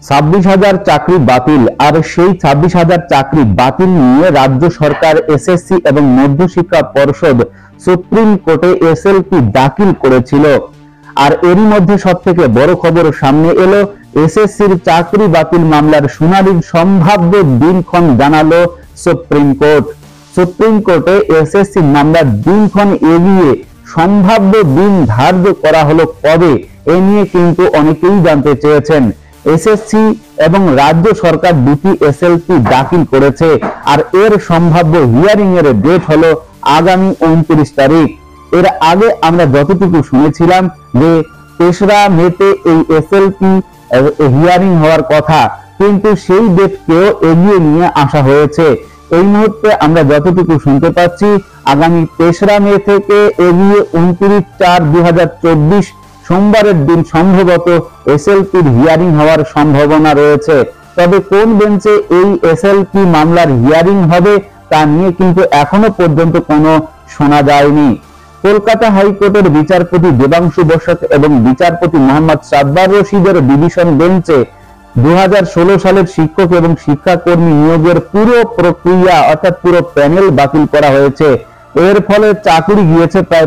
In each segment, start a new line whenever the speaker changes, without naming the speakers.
26,000 চাকরি বাতিল। আর সেই 26,000 চাকরি বাতিল নিয়ে রাজ্য সরকার, এসএসসি এবং মধ্যশিক্ষা পর্ষদ সুপ্রিম কোর্টে এসএলপি দাখিল করেছিল। আর এরই মধ্যে সবথেকে বড় খবর সামনে এলো, এসএসসির চাকরি বাতিল মামলার শুনানির সম্ভাব্য দিনক্ষণ জানালো সুপ্রিম কোর্ট। সুপ্রিম কোর্টে এসএসসি মামলার দিনক্ষণ এগিয়ে সম্ভাব্য দিন ধার্য করা হলো কবে, এ নিয়ে কিন্তু অনেকেই জানতে চেয়েছেন। এসএসসি এবং রাজ্য সরকার দুটি এসএলপি দাখিল করেছে, আর এর সম্ভাব্য হিয়ারিং এর ডেট হলো আগামী 29 তারিখ। এর আগে আমরা যতটুকু শুনেছিলাম যে 3রা মেতে এই এসএলপি হিয়ারিং হওয়ার কথা, কিন্তু সেই ডেটকেও এগিয়ে নিয়ে আসা হয়েছে। এই মুহূর্তে আমরা যতটুকু শুনতে পাচ্ছি, আগামী 3রা মে থেকে এগিয়ে 29/4/2024 সোমবারের দিন সম্ভবত এসএলপির হিয়ারিং হওয়ার সম্ভাবনা রয়েছে। তবে কোন বেঞ্চে এই এসএলপি মামলার হিয়ারিং হবে তা নিয়ে কিন্তু এখনো পর্যন্ত কোনো শোনা যায়নি। কলকাতা হাইকোর্টের বিচারপতি দেবাংশু বসাক এবং বিচারপতি মোহাম্মদ সাব্বার রশিদের ডিভিশন বেঞ্চে 2016 সালের শিক্ষক এবং শিক্ষাকর্মী নিয়োগের পুরো প্রক্রিয়া অর্থাৎ পুরো প্যানেল বাতিল করা হয়েছে। এর ফলে চাকরি গিয়েছে প্রায়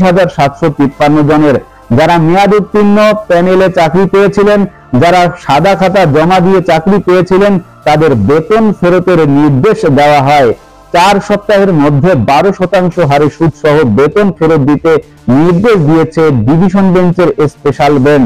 25,753 জনের। যারা মেয়াদ উত্তীর্ণ প্যানেলে চাকরি পেয়েছিলেন, যারা সাদা খাতা জমা দিয়ে চাকরি পেয়েছিলেন, তাদের বেতন ফেরতের নির্দেশ দেওয়া হয়। 4 সপ্তাহের মধ্যে 12% হারে সুদ সহ বেতন ফেরত দিতে নির্দেশ দিয়েছে ডিভিশন বেঞ্চের স্পেশাল বেঞ্চ।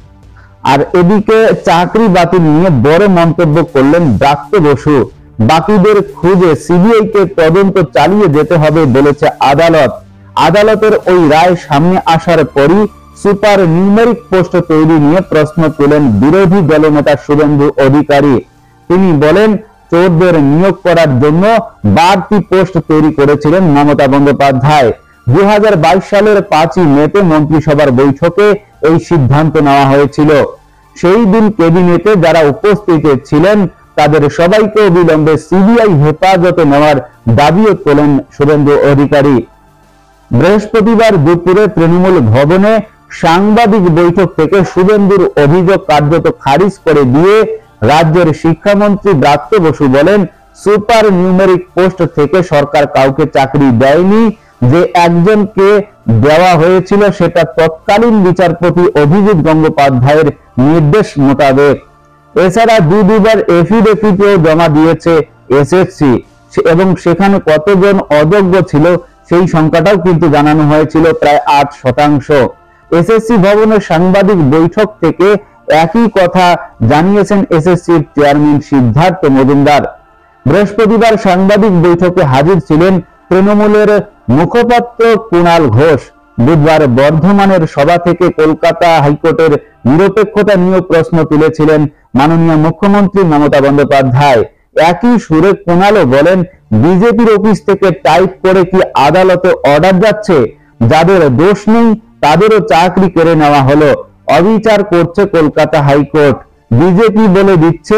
আর এদিকে চাকরি বাতিল নিয়ে বড় মন্তব্য করলেন ব্রাত্য বসু। বাকিদের খুঁজে সিবিআই কে তদন্ত চালিয়ে যেতে হবে বলেছে আদালত। আদালতের ওই রায় সামনে আসার পরই সুপার নিউমেরিক পোস্ট তৈরি নিয়ে প্রশ্ন তুলেন বিরোধী দলনেতা শুভেন্দু অধিকারী। তিনি বলেন, চোরদের নিয়োগ করার জন্য বাড়তি পোস্ট তৈরি করেছিলেন মমতা বন্দ্যোপাধ্যায়। 2022 সালের 5ই মেতে মন্ত্রিসভার বৈঠকে এই সিদ্ধান্ত নেওয়া হয়েছিল। সেই দিন ক্যাবিনেটে যারা উপস্থিত ছিলেন তাদের সবাইকে অবিলম্বে সিবিআই হেফাজতে নেওয়ার দাবিও তোলেন শুভেন্দু অধিকারী। বৃহস্পতিবার দুপুরে তৃণমূল ভবনে সাংবাদিক বৈঠক থেকে শুভেন্দুর অভিযোগ কার্যত খারিজ করে দিয়ে রাজ্যের শিক্ষামন্ত্রী ব্রাত্য বসু বলেন, সুপার নিউমেরিক পোস্ট থেকে সরকার কাউকে চাকরি দেয়নি। যে একজনকে দেওয়া হয়েছিল সেটা তৎকালীন বিচারপতি অভিজিৎ গঙ্গোপাধ্যায়ের নির্দেশ মোতাবেক। এছাড়া দুবার এফিডেভিটও জমা দিয়েছে এসএসসি এবং সেখানে কতজন অযোগ্য ছিল সেই সংখ্যাটাও কিন্তু জানানো হয়েছিল প্রায় 8%। এসএসসি ভবনের সাংবাদিক বৈঠক থেকে একই কথা জানিয়েছেন এসএসসির চেয়ারম্যান সিদ্ধার্থ মজুমদার। বৃহস্পতিবার সাংবাদিক বৈঠকে হাজির ছিলেন তৃণমূলের মুখপাত্র কুণাল ঘোষ। বুধবার বর্ধমানের সভা থেকে কলকাতা হাইকোর্টের নিরপেক্ষতা নিয়ে প্রশ্ন তুলেছিলেন মাননীয় মুখ্যমন্ত্রী মমতা বন্দ্যোপাধ্যায়। একই সুরে কুণালও বলেন, বিজেপির অফিস থেকে টাইপ করে কি আদালতে অর্ডার যাচ্ছে? যাদের দোষ নেই তাদেরও চাকরি কেড়ে নেওয়া হলো। অবিচার করছে কলকাতা হাইকোর্ট। বিজেপি বলে দিচ্ছে,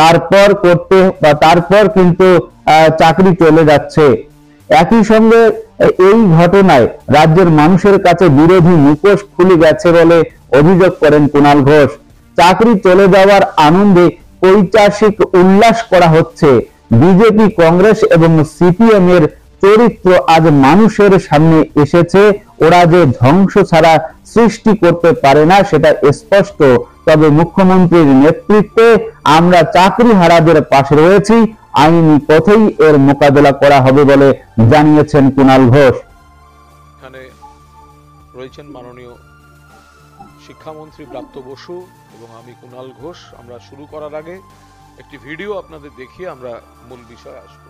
তারপর কিন্তু চাকরি চলে যাচ্ছে। একই সঙ্গে এই ঘটনায় রাজ্যের মানুষের কাছে বিরোধী মুখোশ খুলে গেছে বলে অভিযোগ করেন কুণাল ঘোষ। চাকরি চলে যাওয়ার আনন্দে পৈশাচিক উল্লাস করা হচ্ছে। বিজেপি, কংগ্রেস এবং সিপিএম এর চরিত্র আজ মানুষের সামনে এসেছে। ওরা যে ধ্বংস ছাড়া সৃষ্টি করতে পারে না সেটা স্পষ্ট। তবে মুখ্যমন্ত্রীর নেতৃত্বে আমরা চাকরি হারাদের পাশে রয়েছি। আইনি পথেই এর মোকাবেলা করা হবে বলে জানিয়েছেন কুণাল ঘোষ।
এখানে রয়েছেন মাননীয় শিক্ষামন্ত্রী ব্রাত্য বসু এবং আমি কুণাল ঘোষ। আমরা শুরু করার আগে একটি ভিডিও আপনাদের দেখিয়ে আমরা মূল বিষয়ে আসব।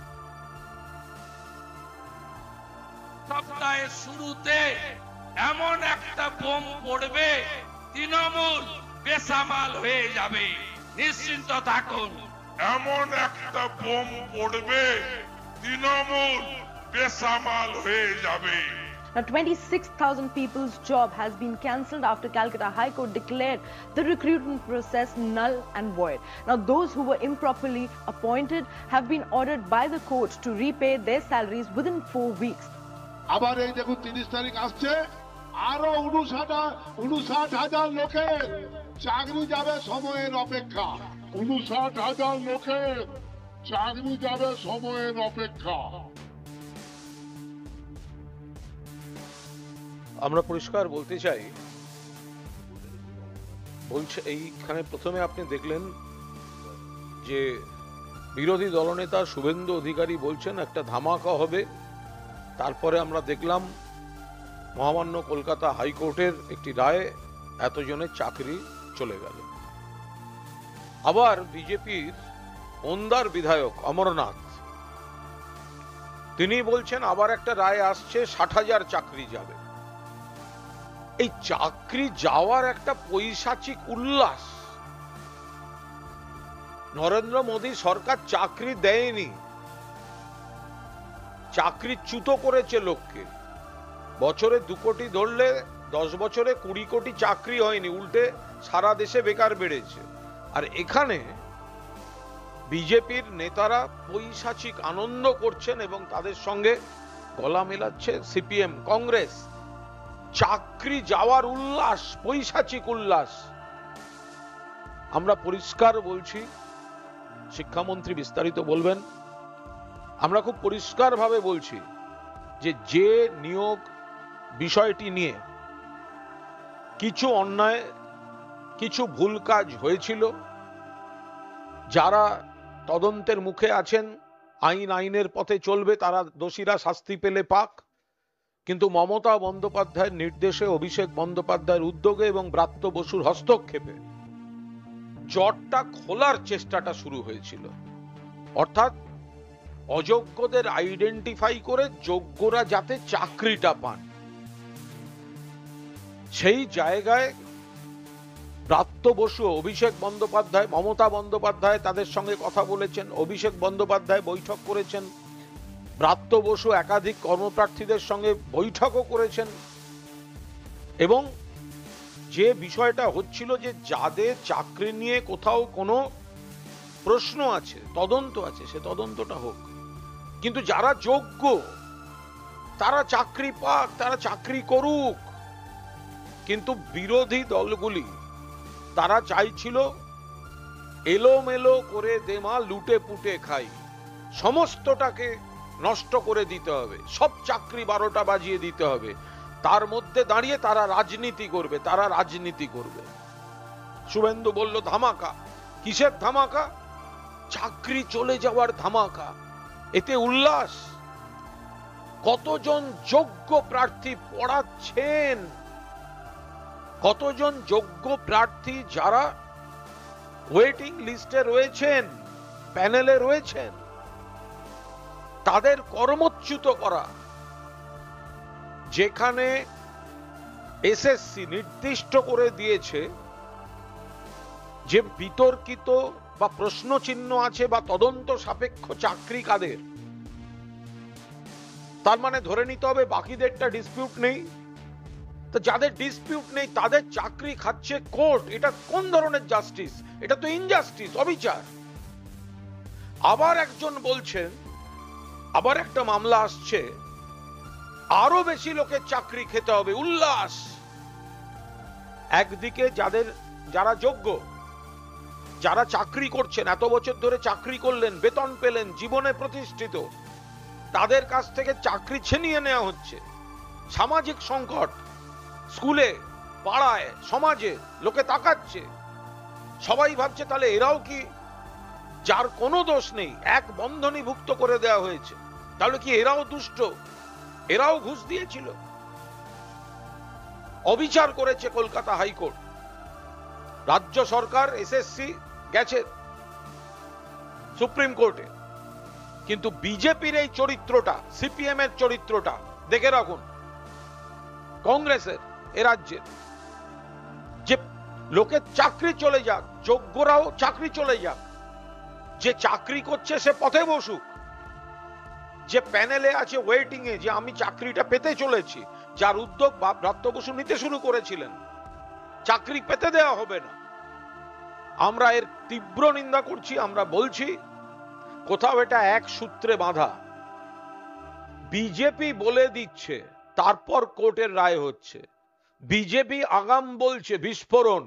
সপ্তাহের শুরুতে এমন একটা বোম পড়বে, তৃণমূল বেসামাল হয়ে যাবে, নিশ্চিন্ত থাকুন।
এমন একটা বোম পড়বে, তৃণমূল বেসামাল হয়ে যাবে।
Now, 26,000 people's job has been cancelled after Calcutta High Court declared the recruitment process null and void. Now, those who were improperly appointed have been ordered by the court to repay their salaries within 4 weeks.
আবার এই দেখুন 30 তারিখ আসছে, আরো 59,000 লোকের চাকরি যাবে সময়ের অপেক্ষা। 59,000 লোকের চাকরি যাবে সময়ের অপেক্ষা।
আমরা পরিষ্কার বলতে চাই, বলছে এইখানে প্রথমে আপনি দেখলেন যে বিরোধী দলনেতা শুভেন্দু অধিকারী বলছেন একটা ধামাকা হবে। তারপরে আমরা দেখলাম মহামান্য কলকাতা হাইকোর্টের একটি রায়ে এতজনের চাকরি চলে গেল। আবার বিজেপির ওন্দার বিধায়ক অমরনাথ তিনি বলছেন আবার একটা রায় আসছে, 60,000 চাকরি যাবে। এই চাকরি যাওয়ার একটা পৈশাচিক উল্লাস। নরেন্দ্র মোদী সরকার চাকরি দেয়নি, চাকরিচ্যুত করেছে লোককে। বছরে 2 কোটি ধরলে 10 বছরে 20 কোটি চাকরি হয়নি, উল্টে সারা দেশে বেকার বেড়েছে। আর এখানে বিজেপির নেতারা পৈশাচিক আনন্দ করছেন এবং তাদের সঙ্গে গলা মেলাচ্ছে সিপিএম, কংগ্রেস। চাকরি যাওয়ার উল্লাস, পৈশাচিক উল্লাস। আমরা পরিষ্কার বলছি, শিক্ষামন্ত্রী বিস্তারিত বলবেন। আমরা খুব পরিষ্কারভাবে বলছি যে নিয়োগ বিষয়টি নিয়ে কিছু অন্যায়, কিছু ভুল কাজ হয়েছিল, যারা তদন্তের মুখে আছেন, আইনের পথে চলবে, তারা দোষীরা শাস্তি পেলে পাক। কিন্তু মমতা বন্দ্যোপাধ্যায়ের নির্দেশে, অভিষেক বন্দ্যোপাধ্যায়ের উদ্যোগে এবং ব্রাত্য বসুর হস্তক্ষেপে জটটা খোলার চেষ্টাটা শুরু হয়েছিল। অর্থাৎ অযোগ্যদের আইডেন্টিফাই করে যোগ্যরা যাতে চাকরিটা পান, সেই জায়গায় ব্রাত্য বসু, অভিষেক বন্দ্যোপাধ্যায়, মমতা বন্দ্যোপাধ্যায় তাদের সঙ্গে কথা বলেছেন, অভিষেক বন্দ্যোপাধ্যায় বৈঠক করেছেন, ব্রাত্য বসু একাধিক কর্মপ্রার্থীদের সঙ্গে বৈঠকও করেছেন। এবং যে বিষয়টা হচ্ছিল যে যাদের চাকরি নিয়ে কোথাও কোনো প্রশ্ন আছে, তদন্ত আছে, সে তদন্তটা হোক। কিন্তু যারা যোগ্য তারা চাকরি পাক, তারা চাকরি করুক। কিন্তু বিরোধী দলগুলি তারা চাইছিল এলোমেলো করে দেমা লুটে পুটে খাই, সমস্তটাকে নষ্ট করে দিতে হবে, সব চাকরি 12টা বাজিয়ে দিতে হবে। তার মধ্যে দাঁড়িয়ে তারা রাজনীতি করবে। শুভেন্দু বলল ধামাকা। কিসের ধামাকা? চাকরি চলে যাওয়ার ধামাকা। এতে উল্লাস। কতজন যোগ্য প্রার্থী পড়াচ্ছেন, কতজন যোগ্য প্রার্থী যারা ওয়েটিং লিস্টে রয়েছেন, প্যানেলে রয়েছেন, তাদের কর্মচ্যুত করা। যেখানে এসএসসি নির্দিষ্ট করে দিয়েছে যে বিতর্কিত বা প্রশ্ন চিহ্ন আছে বা তদন্ত সাপেক্ষ চাকরি কাদের, তার মানে ধরে নিতে হবে বাকিদেরটা ডিসপিউট নেই। তো যাদের ডিসপিউট নেই তাদের চাকরি খাচ্ছে কোর্ট। এটা কোন ধরনের জাস্টিস? এটা তো ইনজাস্টিস, অবিচার। আবার একজন বলছেন, আবার একটা মামলা আসছে, আরো বেশি লোকের চাকরি খেতে হবে, উল্লাস। একদিকে যারা যোগ্য, যারা চাকরি করছেন, এত বছর ধরে চাকরি করলেন, বেতন পেলেন, জীবনে প্রতিষ্ঠিত, তাদের কাছ থেকে চাকরি ছিনিয়ে নেওয়া হচ্ছে। সামাজিক সংকট, স্কুলে, পাড়ায়, সমাজে লোকে তাকাচ্ছে, সবাই ভাবছে তাহলে এরাও কি, যার কোনো দোষ নেই, এক বন্ধনীভুক্ত করে দেওয়া হয়েছে, তাহলে কি এরাও দুষ্ট, এরাও ঘুষ দিয়েছিল? অবিচার করেছে কলকাতা হাইকোর্ট। রাজ্য সরকার, এসএসসি গেছে সুপ্রিম কোর্টে। কিন্তু বিজেপির এই চরিত্রটা, সিপিএম এর চরিত্রটা দেখে রাখুন, কংগ্রেসের এ রাজ্যের, যে লোকের চাকরি চলে যাক, যোগ্যরাও চাকরি চলে যাক, যে চাকরি করছে সে পথে বসুক, যে প্যানেলে আছে ওয়েটিং এ, যে আমি চাকরিটা পেতে চলেছি, যার উদ্যোগ ব্রাত্য বসু নিতে শুরু করেছিলেন, চাকরি পেতে দেওয়া হবে না। আমরা এর তীব্র নিন্দা করছি। আমরা বলছি কোথাও এটা এক সূত্রে বাঁধা। বিজেপি বলে দিচ্ছে, তারপর কোর্টের রায় হচ্ছে। বিজেপি আগাম বলছে বিস্ফোরণ,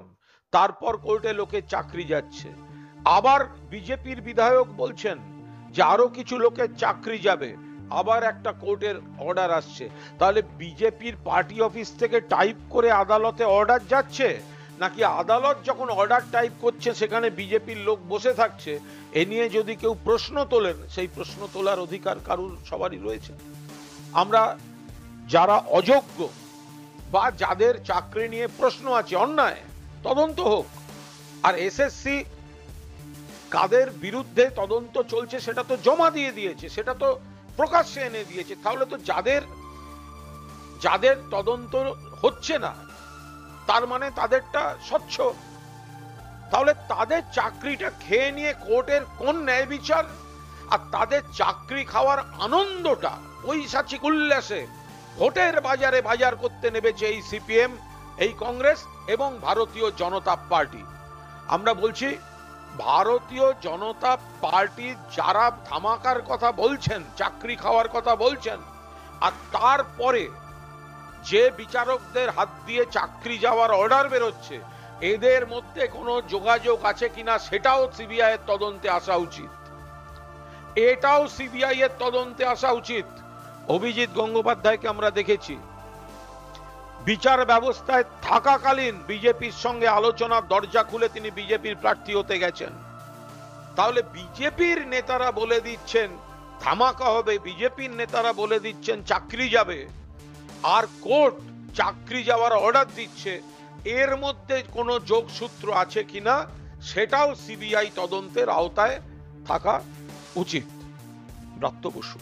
তারপর কোর্টে লোকের চাকরি যাচ্ছে। আবার বিজেপির বিধায়ক বলছেন যে আরো কিছু লোকের চাকরি যাবে, আবার একটা কোর্টের অর্ডার আসছে। তাহলে বিজেপির পার্টি অফিস থেকে টাইপ করে আদালতে অর্ডার যাচ্ছে, নাকি আদালত যখন অর্ডার টাইপ করছে সেখানে বিজেপির লোক বসে থাকছে? এ নিয়ে যদি কেউ প্রশ্ন তোলেন, সেই প্রশ্ন তোলার অধিকার কারুর সবারই রয়েছে। আমরা যারা অযোগ্য বা যাদের চাকরি নিয়ে প্রশ্ন আছে, অন্যায় তদন্ত হোক। আর এসএসসি কাদের বিরুদ্ধে তদন্ত চলছে সেটা তো জমা দিয়ে দিয়েছে, সেটা তো প্রকাশ্যে এনে দিয়েছে। তাহলে তো যাদের তদন্ত হচ্ছে না তার মানে তাদেরটা স্বচ্ছ। তাহলে তাদের চাকরিটা খেয়ে নিয়ে কোর্টের কোন ন্যায় বিচার? আর তাদের চাকরি খাওয়ার আনন্দটা, পৈশাচিক উল্লাসে ভোটের বাজারে বাজার করতে নেমেছে এই সিপিএম, এই কংগ্রেস এবং ভারতীয় জনতা পার্টি। আমরা বলছি ভারতীয় জনতা পার্টি যারা ধামাকার কথা বলছেন, চাকরি খাওয়ার কথা বলছেন, আর তারপরে যে বিচারকদের হাত দিয়ে চাকরি যাওয়ার অর্ডার বেরোচ্ছে, এদের মধ্যে কোনো যোগাযোগ আছে কিনা সেটাও সিবিআই এর তদন্তে আসা উচিত। এটাও সিবিআই এর তদন্তে আসা উচিত। অভিজিৎ গঙ্গোপাধ্যায়কে আমরা দেখেছি বিচার ব্যবস্থায় থাকাকালীন বিজেপির সঙ্গে আলোচনার দরজা খুলে তিনি বিজেপির প্রার্থী হতে গেছেন। তাহলে বিজেপির নেতারা বলে দিচ্ছেন ধামাকা হবে, বিজেপির নেতারা বলে দিচ্ছেন চাকরি যাবে, আর কোর্ট চাকরি যাওয়ার অর্ডার দিচ্ছে, এর মধ্যে কোনো যোগসূত্র আছে কিনা সেটাও সিবিআই তদন্তের আওতায় থাকা উচিত। ব্রাত্য বসু।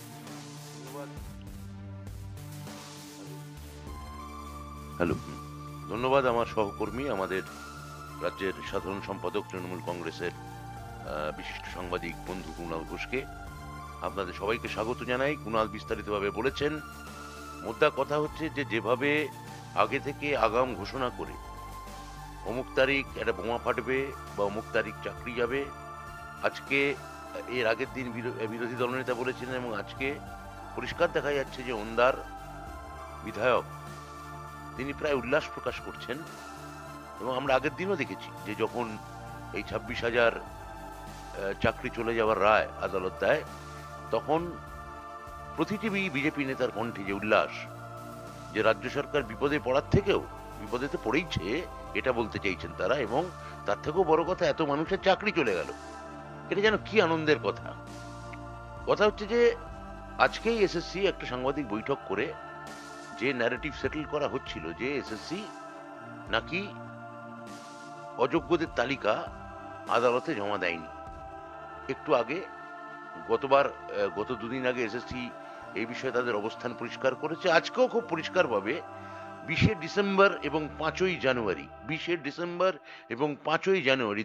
হ্যালো, ধন্যবাদ আমার সহকর্মী, আমাদের রাজ্যের সাধারণ সম্পাদক তৃণমূল কংগ্রেসের বিশিষ্ট সাংবাদিক বন্ধু কুণাল ঘোষকে। আপনাদের সবাইকে স্বাগত জানাই। কুণাল বিস্তারিতভাবে বলেছেন। মোদ্দা কথা হচ্ছে যে যেভাবে আগে থেকে আগাম ঘোষণা করে অমুক তারিখ একটা বোমা ফাটবে বা অমুক তারিখ চাকরি যাবে, আজকে এর আগের দিন বিরোধী দলনেতা বলেছিলেন এবং আজকে পরিষ্কার দেখা যাচ্ছে যে ওন্দার বিধায়ক তিনি প্রায় উল্লাস প্রকাশ করছেন। এবং আমরা আগের দিনও দেখেছি যে যখন এই 26,000 চাকরি চলে যাওয়ার রায় আদালত দেয়, তখন প্রতিটি বিজেপি নেতার কণ্ঠে যে উল্লাস, যে রাজ্য সরকার বিপদে পড়ার থেকেও বিপদে তো পড়েইছে এটা বলতে চাইছেন তারা, এবং তার থেকেও বড় কথা এত মানুষের চাকরি চলে গেল, এটা যেন কি আনন্দের কথা। কথা হচ্ছে যে আজকেই এসএসসি একটা সাংবাদিক বৈঠক করে যে ন্যারেটিভ সেটেল করা হচ্ছিল যে এসএসসি নাকি অযোগ্যদের তালিকা আদালতে জমা দেয়নি। একটু আগে গত দুদিন আগে এসএসসি এই বিষয়ে তাদের অবস্থান পরিষ্কার করেছে। আজকেও খুব পরিষ্কারভাবে 20শে ডিসেম্বর এবং 5ই জানুয়ারি 20শে ডিসেম্বর এবং 5ই জানুয়ারি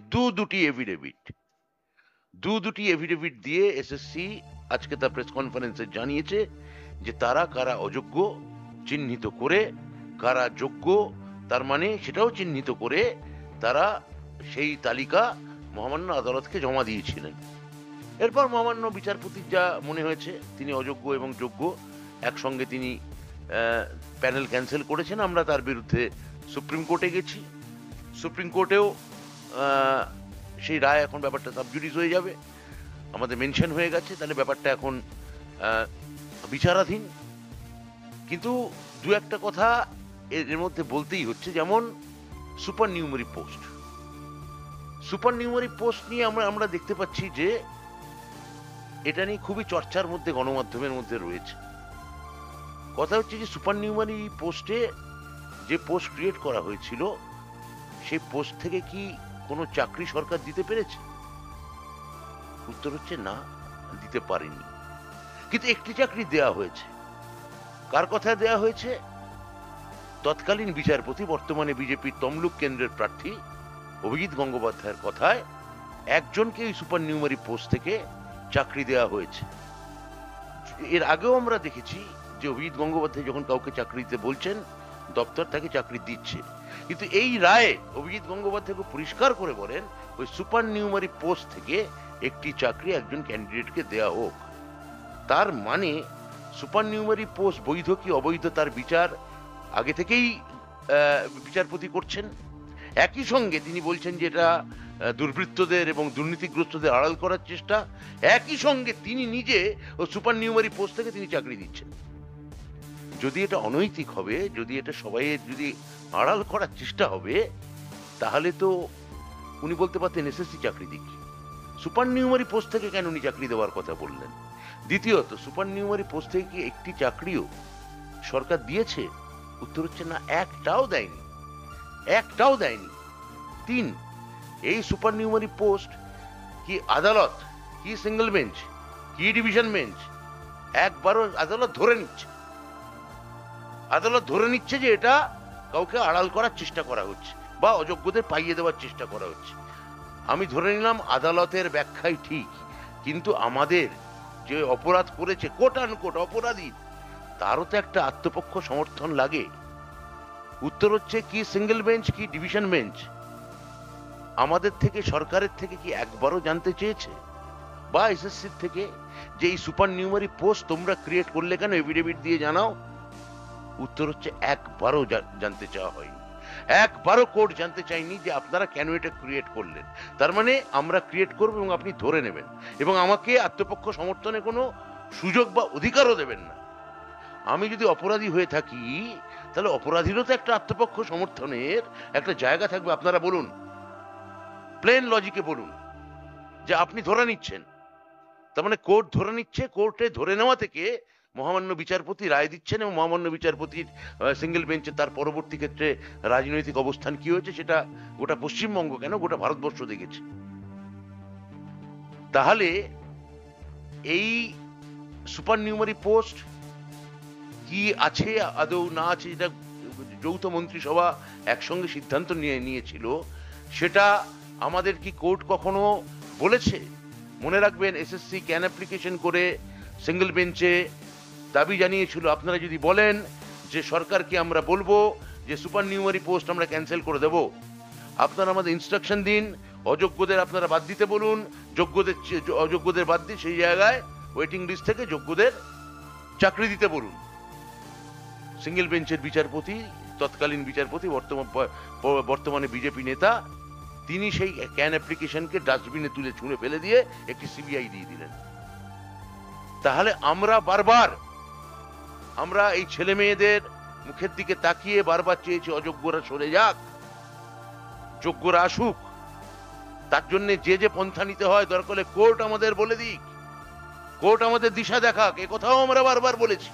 দুটি এফিডেভিট দিয়ে এসএসসি আজকে তার প্রেস কনফারেন্সে জানিয়েছে যে তারা কারা অযোগ্য চিহ্নিত করে, কারা যোগ্য তার মানে সেটাও চিহ্নিত করে তারা সেই তালিকা মহামান্য আদালতকে জমা দিয়েছিলেন। এরপর মহামান্য বিচারপতির যা মনে হয়েছে তিনি অযোগ্য এবং যোগ্য একসঙ্গে তিনি প্যানেল ক্যান্সেল করেছেন। আমরা তার বিরুদ্ধে সুপ্রিম কোর্টে গেছি। সুপ্রিম কোর্টেও সেই রায়, এখন ব্যাপারটা সাবজুডিস হয়ে যাবে, আমাদের মেনশন হয়ে গেছে, তাহলে ব্যাপারটা এখন বিচারাধীন। কিন্তু দু একটা কথা এর মধ্যে বলতেই হচ্ছে, যেমন সুপার নিউমারি পোস্ট নিয়ে আমরা দেখতে পাচ্ছি যে এটা নিয়ে খুবই চর্চার মধ্যে গণমাধ্যমের মধ্যে রয়েছে। কথা হচ্ছে যে সুপার নিউমারি পোস্টে যে পোস্ট ক্রিয়েট করা হয়েছিল সেই পোস্ট থেকে কি কোনো চাকরি সরকার দিতে পেরেছে? উত্তর হচ্ছে না, দিতে পারেনি। কিন্তু একটি চাকরি দেয়া হয়েছে। কার কথায় দেয়া হয়েছে? তৎকালীন বিচারপতি, বর্তমানে বিজেপির তমলুক কেন্দ্রের প্রার্থী অভিজিৎ গঙ্গোপাধ্যায়ের কথায় একজনকে এই সুপার নিউমারি পোস্ট থেকে চাকরি দেওয়া হয়েছে। এর আগেও আমরা দেখেছি যে অভিজিৎ গঙ্গোপাধ্যায় যখন কাউকে চাকরি দিতে বলছেন, দপ্তর তাকে চাকরি দিচ্ছে। কিন্তু এই রায়ে অভিজিৎ গঙ্গোপাধ্যায়কে পরিষ্কার করে বলেন ওই সুপার নিউমারি পোস্ট থেকে একটি চাকরি একজন ক্যান্ডিডেটকে দেয়া হোক। তার মানে সুপার নিউমারি পোস্ট বৈধ কি অবৈধ তার বিচার আগে থেকেই বিচারপতি করছেন, একই সঙ্গে তিনি বলছেন যে এটা দুর্বৃত্তদের এবং দুর্নীতিগ্রস্তদের আড়াল করার চেষ্টা, একই সঙ্গে তিনি নিজে ও সুপার নিউমারি পোস্ট থেকে তিনি চাকরি দিচ্ছেন। যদি এটা অনৈতিক হবে, যদি এটা সবাই যদি আড়াল করার চেষ্টা হবে, তাহলে তো উনি বলতে পারতেন এসএসসি চাকরি দিক, সুপার নিউমারি পোস্ট থেকে কেন উনি চাকরি দেওয়ার কথা বললেন? দ্বিতীয়ত, সুপার নিউমারি পোস্ট থেকে কি একটি চাকরিও সরকার দিয়েছে? উত্তর হচ্ছে না, একটাও দেয়নি, একটাও দেয়নি। 3, এই সুপার নিউমারি পোস্ট কি আদালত, কি সিঙ্গেল বেঞ্চ, কি ডিভিশন বেঞ্চ? একবারও আদালত ধরে নিচ্ছে, আদালত ধরে নিচ্ছে যে এটা কাউকে আড়াল করার চেষ্টা করা হচ্ছে বা অযোগ্যদের পাইয়ে দেওয়ার চেষ্টা করা হচ্ছে। আমি ধরে নিলাম আদালতের ব্যাখ্যাই ঠিক, কিন্তু আমাদের যে অপরাধ করেছে কোট আনকোট অপরাধী, তারও তো একটা আত্মপক্ষ সমর্থন লাগে। উত্তর হচ্ছে কি সিঙ্গেল বেঞ্চ, কি ডিভিশন বেঞ্চ? আমাদের থেকে, সরকারের থেকে কি একবারও জানতে চেয়েছে, বা এসএসসির থেকে, যে এই সুপার নিউমারি পোস্ট তোমরা ক্রিয়েট করলে কেন, এফিডেভিট দিয়ে জানাও? উত্তর হচ্ছে একবারও জানতে চাওয়া হয়নি, একবারও কোর্ট জানতে চাইনি যে আপনারা কেন এটা ক্রিয়েট করলেন। তার মানে আমরা ক্রিয়েট করব এবং আপনি ধরে নেবেন এবং আমাকে আত্মপক্ষ সমর্থনে কোনো সুযোগ বা অধিকারও দেবেন না। আমি যদি অপরাধী হয়ে থাকি, তাহলে অপরাধীরও তো একটা আত্মপক্ষ সমর্থনের একটা জায়গা থাকবে। আপনারা বলুন, প্লেন লজিকে বলুন যে আপনি ধরে নিচ্ছেন, তার মানে কোর্ট ধরে নিচ্ছে, কোর্টে ধরে নেওয়া থেকে মহামান্য বিচারপতি রায় দিচ্ছেন এবং মহামান্য বিচারপতির সিঙ্গেল বেঞ্চে তার পরবর্তী ক্ষেত্রে রাজনৈতিক অবস্থান কি হয়েছে সেটা গোটা পশ্চিমবঙ্গ কেন গোটা ভারতবর্ষ দেখেছে। তাহলে এই সুপার নিউমারি পোস্ট কি আছে আদৌ না আছে, যেটা যৌথ মন্ত্রিসভা একসঙ্গে সিদ্ধান্ত নিয়েছিল, সেটা আমাদের কি কোর্ট কখনো বলেছে? মনে রাখবেন, এসএসসি ক্যান অ্যাপ্লিকেশন করে সিঙ্গেল বেঞ্চে দাবি জানিয়েছিল, আপনারা যদি বলেন যে সরকারকে আমরা বলবো যে সুপার নিউমারি পোস্ট আমরা ক্যান্সেল করে দেব, আপনারা আমাদের ইনস্ট্রাকশন দিন, অযোগ্যদের আপনারা বাদ দিতে বলুন, অযোগ্যদের বাদ দিয়ে সেই জায়গায় ওয়েটিং লিস্ট থেকে যোগ্যদের চাকরি দিতে বলুন। সিঙ্গেল বেঞ্চের বিচারপতি, তৎকালীন বিচারপতি, বর্তমানে বিজেপি নেতা, তিনি সেই ক্যান অ্যাপ্লিকেশনকে ডাস্টবিনে তুলে ছুঁড়ে ফেলে দিয়ে একটি সিবিআই দিয়ে দিলেন। তাহলে আমরা বারবার আমরা এই ছেলে মেয়েদের মুখের দিকে তাকিয়ে বারবার চেয়েছি অযোগ্যরা সরে যাক, যোগ্যরা আসুক। তার জন্য যে যে পন্থা নিতে হয় দরকার হলে কোর্ট আমাদের বলে দিক, কোর্ট আমাদের দিশা দেখাক, এ কথাও আমরা বারবার বলেছি।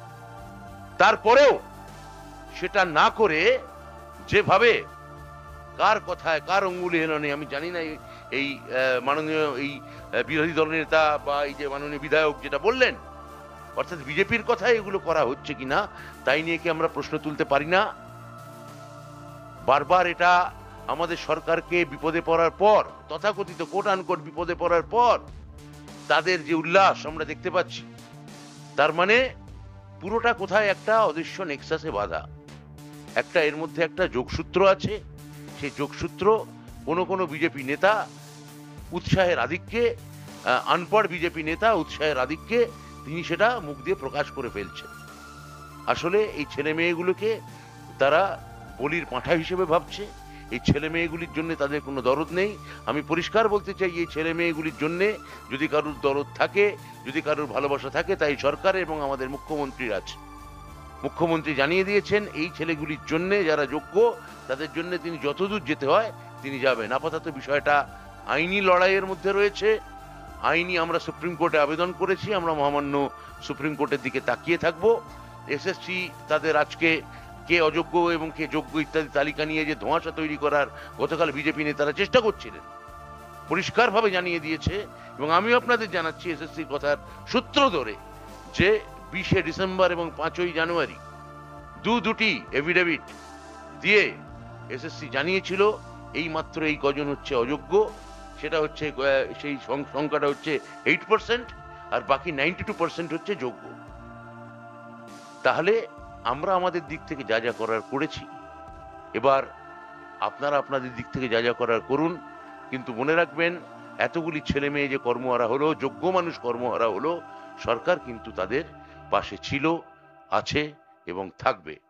তারপরেও সেটা না করে যেভাবে কার কথায় কার অঙ্গুলি হেলনে আমি জানি না, এই মাননীয় এই বিরোধী দল নেতা বা এই যে মাননীয় বিধায়ক যেটা বললেন, অর্থাৎ বিজেপির কথায় এগুলো করা হচ্ছে কিনা তাই নিয়ে কি আমরা প্রশ্ন তুলতে পারি না? বারবার এটা আমাদের সরকারকে বিপদে পড়ার পর, তথাকথিত কোট আনকোট বিপদে পড়ার পর তাদের যে উল্লাস আমরা দেখতে পাচ্ছি, তার মানে পুরোটা কোথায় একটা অদৃশ্য নেক্সাসে বাঁধা, একটা এর মধ্যে একটা যোগসূত্র আছে। সেই যোগসূত্র কোনো বিজেপি নেতা উৎসাহের আধিক্যে, আনপড় বিজেপি নেতা উৎসাহের আধিক্যে তিনি সেটা মুখ দিয়ে প্রকাশ করে ফেলছেন। আসলে এই ছেলে মেয়েগুলোকে তারা বলির পাঁঠা হিসেবে ভাবছে। এই ছেলে মেয়েগুলির জন্য তাদের কোনো দরদ নেই। আমি পরিষ্কার বলতে চাই, এই ছেলে মেয়েগুলির জন্য যদি কারোর দরদ থাকে, যদি কারোর ভালোবাসা থাকে, তাই সরকার এবং আমাদের মুখ্যমন্ত্রীর আছে। মুখ্যমন্ত্রী জানিয়ে দিয়েছেন এই ছেলেগুলির জন্য যারা যোগ্য তাদের জন্য তিনি যতদূর যেতে হয় তিনি যাবেন। আপাতত বিষয়টা আইনি লড়াইয়ের মধ্যে রয়েছে। আইনি আমরা সুপ্রিম কোর্টে আবেদন করেছি, আমরা মহামান্য সুপ্রিম কোর্টের দিকে তাকিয়ে থাকব। এসএসসি তাদের আজকে কে অযোগ্য এবং কে যোগ্য ইত্যাদি তালিকা নিয়ে যে ধোঁয়াশা তৈরি করার গতকাল বিজেপি নেতারা চেষ্টা করছিলেন, পরিষ্কারভাবে জানিয়ে দিয়েছে। এবং আমিও আপনাদের জানাচ্ছি এসএসসির কথার সূত্র ধরে যে 20শে ডিসেম্বর এবং 5ই জানুয়ারি দুটি এফিডেভিট দিয়ে এসএসসি জানিয়েছিল এই মাত্র এই কজন হচ্ছে অযোগ্য, সেটা হচ্ছে সেই সংখ্যাটা হচ্ছে 8% আর বাকি 92% হচ্ছে যোগ্য। তাহলে আমরা আমাদের দিক থেকে যা যা করার করেছি, এবার আপনারা আপনাদের দিক থেকে যা যা করার করুন। কিন্তু মনে রাখবেন, এতগুলি ছেলে মেয়ে যে কর্মহারা হলো, যোগ্য মানুষ কর্মহারা হলো, সরকার কিন্তু তাদের পাশে ছিল, আছে এবং থাকবে।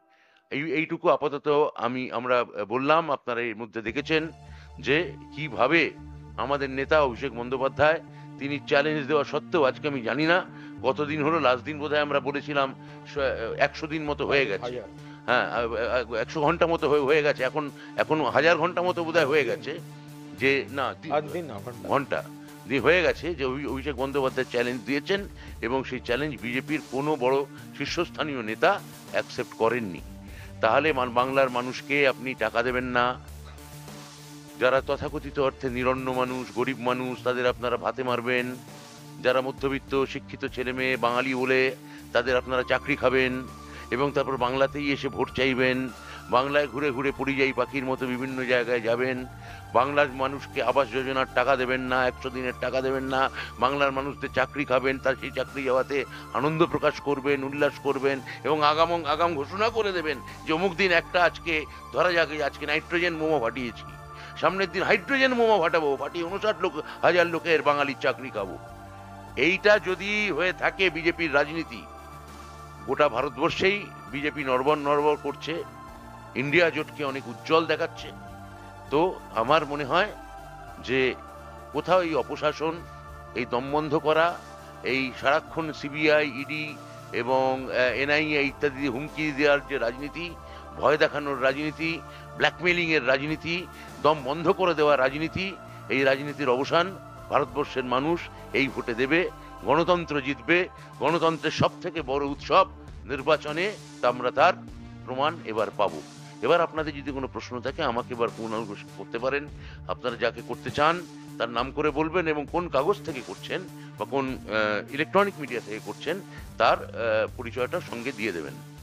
এইটুকু আপাতত আমরা বললাম। আপনারা এর মধ্যে দেখেছেন যে কিভাবে আমাদের নেতা অভিষেক বন্দ্যোপাধ্যায় তিনি চ্যালেঞ্জ দেওয়া সত্ত্বেও, আজকে আমি জানি না কতদিন হলো, লাস্ট দিন বোধহয় আমরা বলেছিলাম 100 দিন মতো হয়ে গেছে, হ্যাঁ 100 ঘন্টা মতো হয়ে গেছে, এখন 1000 ঘন্টা মতো বোধহয় হয়ে গেছে, যে না ঘন্টা দিয়ে হয়ে গেছে যে অভিষেক বন্দ্যোপাধ্যায় চ্যালেঞ্জ দিয়েছেন, এবং সেই চ্যালেঞ্জ বিজেপির কোনো বড় শীর্ষস্থানীয় নেতা অ্যাকসেপ্ট করেননি। তাহলে বাংলার মানুষকে আপনি টাকা দেবেন না, যারা তথাকথিত অর্থে নিরন্ন মানুষ, গরিব মানুষ, তাদের আপনারা ভাতে মারবেন, যারা মধ্যবিত্ত শিক্ষিত ছেলে মেয়ে বাঙালি বলে তাদের আপনারা চাকরি খাবেন, এবং তারপর বাংলাতেই এসে ভোট চাইবেন, বাংলায় ঘুরে ঘুরে পরিযায়ী পাখির মতো বিভিন্ন জায়গায় যাবেন, বাংলার মানুষকে আবাস যোজনার টাকা দেবেন না, 100 দিনের টাকা দেবেন না, বাংলার মানুষদের চাকরি খাবেন, তার সেই চাকরি যাওয়াতে আনন্দ প্রকাশ করবেন, উল্লাস করবেন, এবং আগাম ঘোষণা করে দেবেন যে অমুক দিন একটা, আজকে ধরা যাক আজকে নাইট্রোজেন বোমা ফাটিয়েছি, সামনের দিন হাইড্রোজেন বোমা ফাটাবো, ফাটিয়ে 59,000 লোকের বাঙালির চাকরি খাবো। এইটা যদি হয়ে থাকে বিজেপির রাজনীতি, গোটা ভারতবর্ষেই বিজেপি নড়বড় করছে, ইন্ডিয়া জোটকে অনেক উজ্জ্বল দেখাচ্ছে। তো আমার মনে হয় যে কোথাও এই অপশাসন, এই দমবন্ধ করা, এই সারাক্ষণ সিবিআই, ইডি এবং এনআইএ ইত্যাদি হুমকি দেওয়ার যে রাজনীতি, ভয় দেখানোর রাজনীতি, ব্ল্যাকমেলিং এর রাজনীতি, দম বন্ধ করে দেওয়ার রাজনীতি, এই রাজনীতির অবসান ভারতবর্ষের মানুষ এই ভোটে দেবে, গণতন্ত্র জিতবে। গণতন্ত্রের সব থেকে বড় উৎসব নির্বাচনে, তা আমরা তার প্রমাণ এবার পাবো। এবার আপনাদের যদি কোনো প্রশ্ন থাকে আমাকে এবার কুণাল ঘোষ করতে পারেন, আপনারা যাকে করতে চান তার নাম করে বলবেন, এবং কোন কাগজ থেকে করছেন বা কোন ইলেকট্রনিক মিডিয়া থেকে করছেন তার পরিচয়টা সঙ্গে দিয়ে দেবেন।